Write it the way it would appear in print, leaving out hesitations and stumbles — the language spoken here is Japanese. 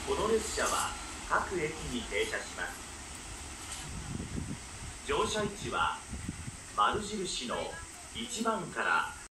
この列車は各駅に停車します。乗車位置は丸印の1番から